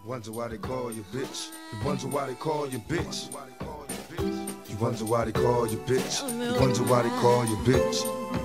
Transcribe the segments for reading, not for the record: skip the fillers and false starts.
Wonder why they call you bitch. You wonder why they call you bitch. You wonder why they call you bitch. You wonder why they call you bitch.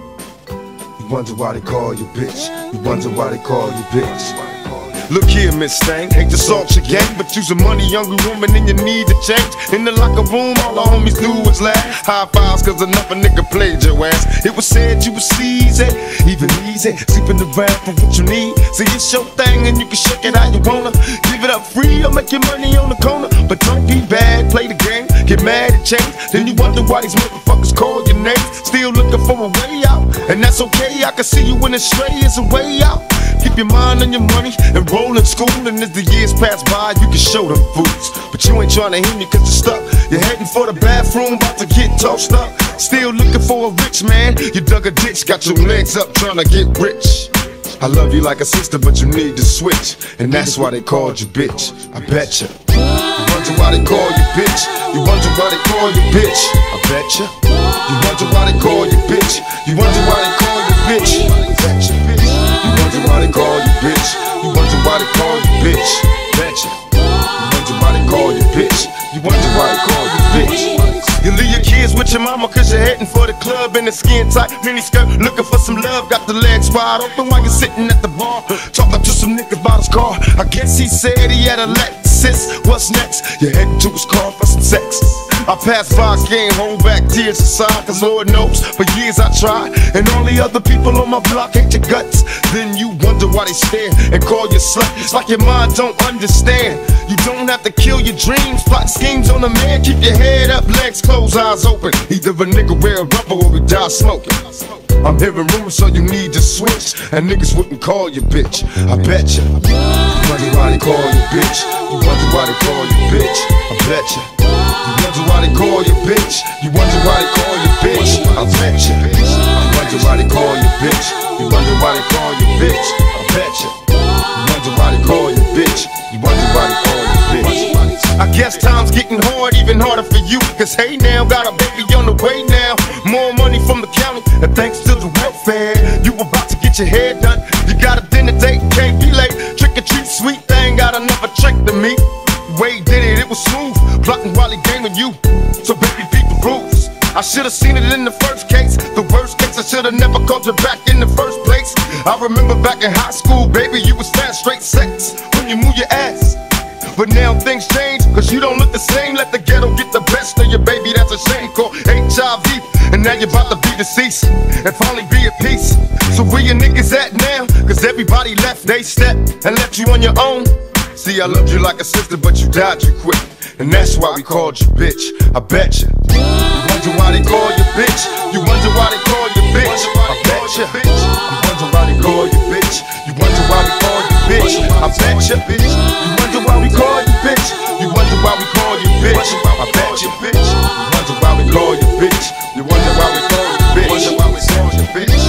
You wonder why they call you bitch. You wonder why they call you bitch. Look here, Miss Thang, hate to salt your gang, but you's a money-hungry woman and you need to change. In the locker room, all the homies do was laugh. High fives, cause enough a nigga played your ass. It was said you was easy, even easy, sleeping around for what you need. See, it's your thing and you can shake it how you wanna. Give it up free or make your money on the corner. But don't be bad, play the game, get mad and change. Then you wonder why these motherfuckers call your name. Still looking for a way out, and that's okay. I can see you when it's stray is a way out. Keep your mind on your money and roll in school, and as the years pass by, you can show them fools. But you ain't trying to hear me cause you're stuck. You're heading for the bathroom, about to get tossed up. Still looking for a rich man. You dug a ditch, got your legs up trying to get rich. I love you like a sister, but you need to switch, and that's why they called you bitch. I betcha. You wonder why they call you bitch. You wonder why they call you bitch. I betcha. You wonder why they call you bitch. You wonder why they call you bitch. I betcha, bitch. You wonder why they call you bitch. You wonder why they call you bitch. Betcha. You wonder why they call you bitch. You wonder why they call you bitch. You leave your kids with your mama cause you're heading for the club in a skin tight mini skirt, looking for some love, got the legs wide open while you're sitting at the bar, talking to some niggas about his car. I guess he said he had a Lexus. What's next? You're heading to his car for some sex. I passed by, can't hold back tears aside, cause Lord knows for years I tried, and all the other people on my block hate your guts. Then you wonder why they stare and call you slut. It's like your mind don't understand. You don't have to kill your dreams, plot schemes on a man. Keep your head up, legs closed, eyes open. Either a nigga wear a rubber or we die smoking. I'm hearing rumors, so you need to switch, and niggas wouldn't call you bitch. I betcha. You wonder why they call you bitch. You wonder why they call you bitch. I betcha. You wonder why they call you bitch. You wonder why they call you bitch. I betcha. I wonder why they call you bitch. You wonder why they call you bitch. I betcha. You wonder why they call you bitch. You wonder why they call you bitch. I guess time's getting hard, even harder for you, cause hey now, got a baby on the way now. More money from the county, and thanks to the welfare, you about to get your hair done. You got a dinner date, can't be late. Trick or treat, sweet thing, got another trick to me. Wade did it, it was smooth, plotting while he gaming you. So baby, beat the rules. I should've seen it in the first case. The worst case, I should've never called you back in the first place. I remember back in high school, baby, you was fast, straight sex when you move your ass. But now things change, cause you don't look the same. Let the ghetto get the best of your baby, that's a shame. Called HIV, and now you're about to be deceased and finally be at peace. So where your niggas at now? Cause everybody left they step and left you on your own. See, I loved you like a sister, but you died too quick, and that's why we called you bitch. I betcha. You wonder why they call you bitch. You wonder why they call you bitch. I betcha. You wonder why they call you bitch. You wonder why we call you bitch. I betcha. You wonder why we call you bitch. You wonder why we call you bitch. I betcha. You wonder why we call you bitch. You wonder why we call you bitch. Wonder why we call you bitch.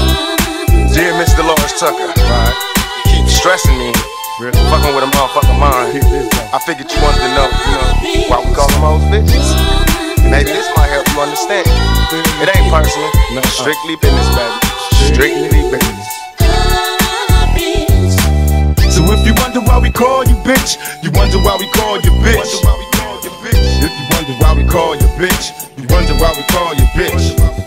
Dear Mr. Lawrence Tucker, right? Keep stressing me. Fucking with a motherfucking mind. I figured you wanted to know, why we call them hoes bitches. Maybe this might help you understand. It ain't personal, strictly business, baby. Strictly business. So if you wonder why we call you bitch, you wonder why we call you bitch. If you wonder why we call you bitch, you wonder why we call you bitch.